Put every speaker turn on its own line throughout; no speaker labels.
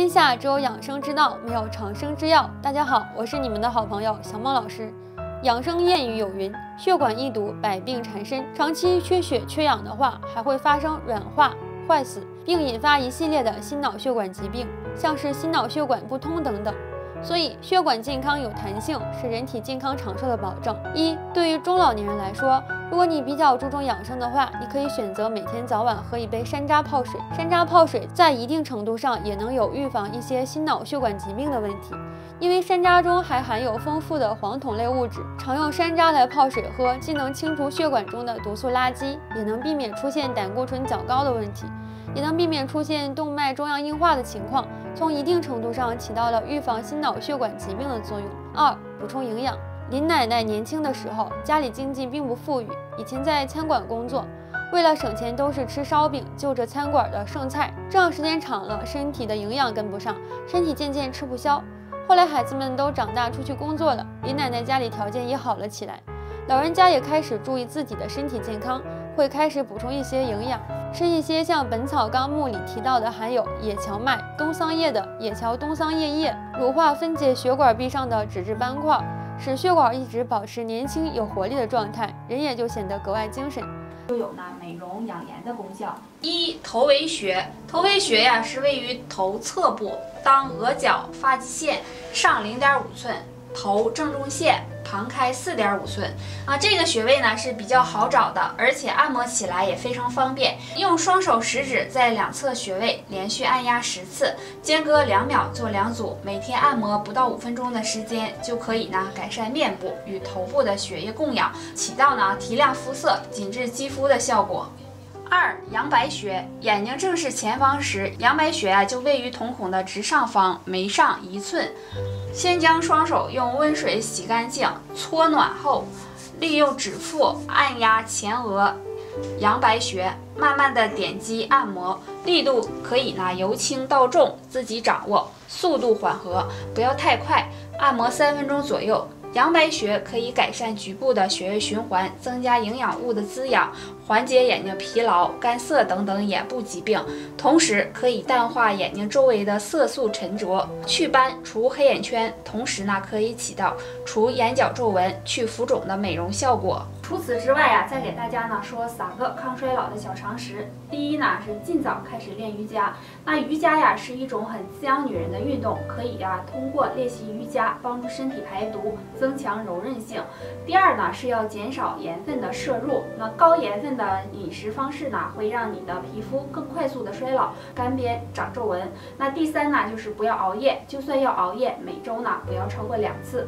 天下只有养生之道，没有长生之药。大家好，我是你们的好朋友小梦老师。养生谚语有云：血管易堵，百病缠身。长期缺血缺氧的话，还会发生软化、坏死，并引发一系列的心脑血管疾病，像是心脑血管不通等等。所以，血管健康有弹性是人体健康长寿的保证。对于中老年人来说，如果你比较注重养生的话，你可以选择每天早晚喝一杯山楂泡水。山楂泡水在一定程度上也能有预防一些心脑血管疾病的问题，因为山楂中还含有丰富的黄酮类物质。常用山楂来泡水喝，既能清除血管中的毒素垃圾，也能避免出现胆固醇较高的问题，也能避免出现动脉粥样硬化的情况，从一定程度上起到了预防心脑血管疾病的作用。补充营养。林奶奶年轻的时候，家里经济并不富裕，以前在餐馆工作，为了省钱都是吃烧饼，就着餐馆的剩菜，这样时间长了，身体的营养跟不上，身体渐渐吃不消。后来孩子们都长大出去工作了，林奶奶家里条件也好了起来，老人家也开始注意自己的身体健康，会开始补充一些营养，吃一些像《本草纲目》里提到的含有野荞麦、冬桑叶的野荞冬桑叶叶，乳化分解血管壁上的脂质斑块，使血管一直保持年轻有活力的状态，人也就显得格外精神。
就有美容养颜的功效。头围穴，头围穴呀是位于头侧部，当额角发际线上0.5寸，头正中线旁开4.5寸这个穴位呢是比较好找的，而且按摩起来也非常方便。用双手食指在两侧穴位连续按压10次，间隔2秒做2组，每天按摩不到5分钟的时间，就可以改善面部与头部的血液供氧，起到提亮肤色、紧致肌肤的效果。阳白穴，眼睛正视前方时，阳白穴就位于瞳孔的直上方，眉上1寸。先将双手用温水洗干净，搓暖后，利用指腹按压前额阳白穴，慢慢的点击按摩，力度可以由轻到重自己掌握，速度缓和，不要太快，按摩3分钟左右。阳白穴可以改善局部的血液循环，增加营养物的滋养，缓解眼睛疲劳、干涩等等眼部疾病，同时可以淡化眼睛周围的色素沉着，祛斑、除黑眼圈，同时可以起到除眼角皱纹、去浮肿的美容效果。除此之外再给大家说3个抗衰老的小常识。第一是尽早开始练瑜伽。那瑜伽是一种很滋养女人的运动，可以通过练习瑜伽帮助身体排毒，增强柔韧性。第二是要减少盐分的摄入。那高盐分的饮食方式会让你的皮肤更快速的衰老、干瘪、长皱纹。那第三就是不要熬夜，就算要熬夜，每周不要超过2次。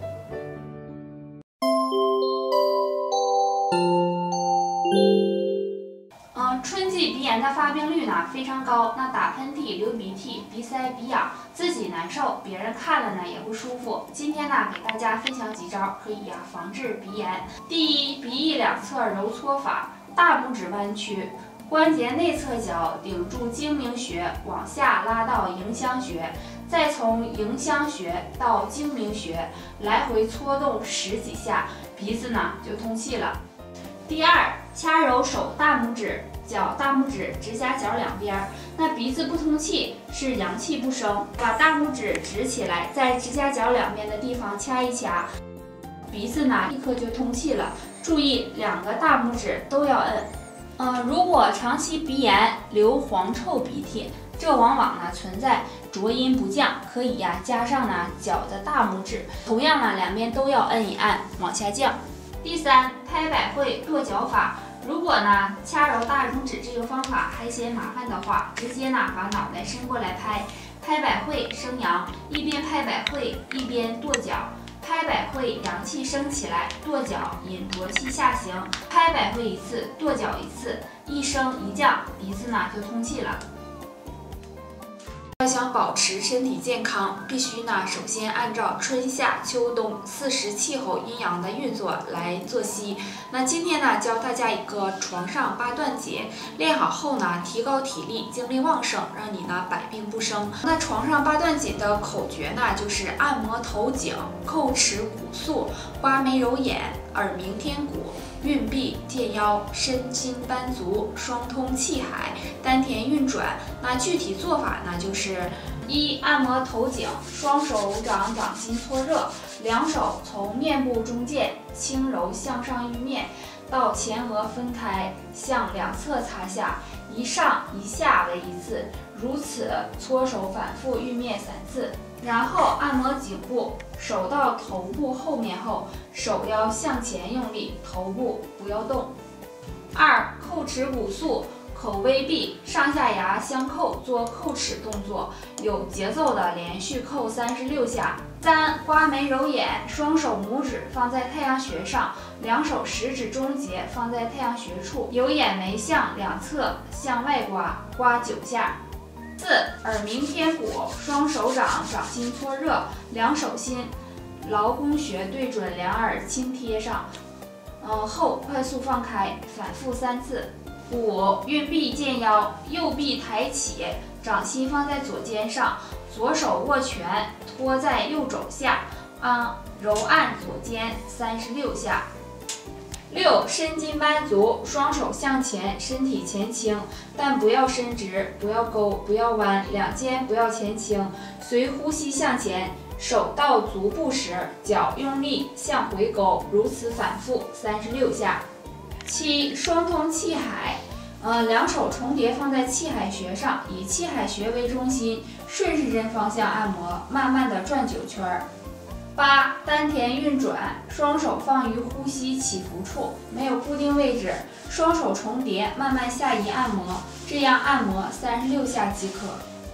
春季鼻炎的发病率非常高，打喷嚏、流鼻涕、鼻塞、鼻痒，自己难受，别人看了也不舒服。今天给大家分享几招可以防治鼻炎。第一，鼻翼两侧揉搓法，大拇指弯曲，关节内侧角顶住睛明穴，往下拉到迎香穴，再从迎香穴到睛明穴来回搓动10几下，鼻子就通气了。第二，掐揉手大拇指、脚大拇指、指甲角两边，鼻子不通气是阳气不升，把大拇指直起来，在指甲角两边的地方掐一掐，鼻子立刻就通气了。注意2个大拇指都要摁。如果长期鼻炎流黄臭鼻涕，这往往存在浊阴不降，可以加上脚的大拇指，同样两边都要摁一按，往下降。第三，拍百会跺脚法。如果掐揉大拇指这个方法还嫌麻烦的话，直接把脑袋伸过来拍百会生阳，一边拍百会一边跺脚。拍百会阳气升起来，跺脚引浊气下行。拍百会1次，跺脚1次，一升一降，鼻子就通气了。要想保持身体健康，必须首先按照春夏秋冬4时气候阴阳的运作来作息。今天教大家一个床上8段锦，练好后提高体力，精力旺盛，让你百病不生。床上8段锦的口诀就是按摩头颈、叩齿骨素、刮眉揉眼、耳鸣天鼓、 运臂健腰，身心班足，双通气海，丹田运转。那具体做法呢，就是一、按摩头颈，双手掌掌心搓热，两手从面部中间轻柔向上预面，到前额分开，向两侧擦下，一上一下为一次，如此搓手反复预面3次。然后按摩颈部，手到头部后面后，手要向前用力，头部不要动。2、叩齿骨素，口微闭，上下牙相扣做叩齿动作，有节奏的连续叩36下。3、刮眉揉眼，双手拇指放在太阳穴上，两手食指中节放在太阳穴处，由眼眉向两侧向外刮，刮9下。4、耳鸣天鼓，双手掌掌心搓热，两手心劳宫穴对准两耳轻贴上，后快速放开，反复3次。5、运臂健腰，右臂抬起，掌心放在左肩上，左手握拳托在右肘下，揉按左肩36下。6、伸筋班足，双手向前，身体前倾，但不要伸直，不要勾，不要弯，两肩不要前倾，随呼吸向前。手到足部时，脚用力向回勾，如此反复36下。7、双通气海，两手重叠放在气海穴上，以气海穴为中心，顺时针方向按摩，慢慢的转9圈。8、丹田运转，双手放于呼吸起伏处，没有固定位置，双手重叠，慢慢下移按摩，这样按摩36下即可。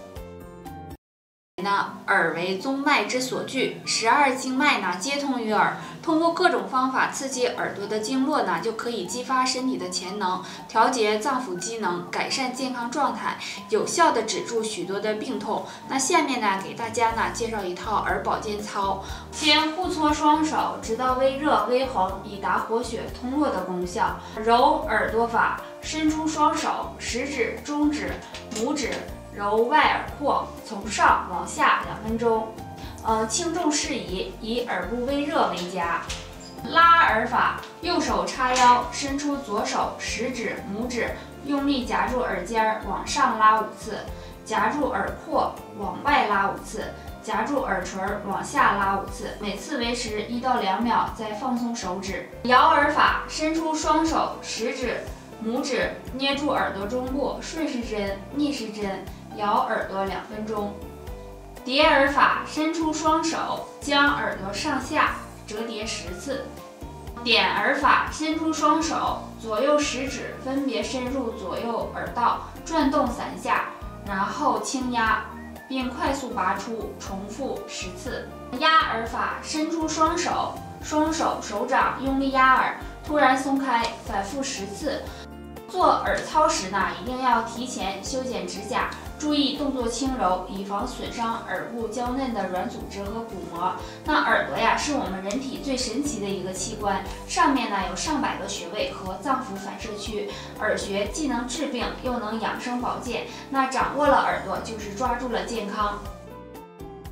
耳为宗脉之所聚，12经脉呢接通于耳，通过各种方法刺激耳朵的经络呢，就可以激发身体的潜能，调节脏腑机能，改善健康状态，有效的止住许多的病痛。那下面呢，给大家呢介绍一套耳保健操。先互搓双手，直到微热微红，以达活血通络的功效。揉耳朵法，伸出双手，食指、中指、拇指揉外耳廓，从上往下2分钟。轻重适宜，以耳部微热为佳。拉耳法，右手叉腰，伸出左手食指、拇指，用力夹住耳尖往上拉5次，夹住耳廓往外拉5次，夹住耳垂往下拉5次，每次维持1到2秒，再放松手指。摇耳法，伸出双手食指、拇指捏住耳朵中部，顺时针、逆时针摇耳朵2分钟。叠耳法，伸出双手，将耳朵上下折叠10次。点耳法，伸出双手，左右食指分别伸入左右耳道，转动3下，然后轻压，并快速拔出，重复10次。压耳法，伸出双手，双手手掌用力压耳，突然松开，反复10次。做耳操时呢，一定要提前修剪指甲，注意动作轻柔，以防损伤耳部娇嫩的软组织和骨膜。那耳朵呀，是我们人体最神奇的一个器官，上面呢有上百个穴位和脏腑反射区，耳穴既能治病，又能养生保健。那掌握了耳朵，就是抓住了健康。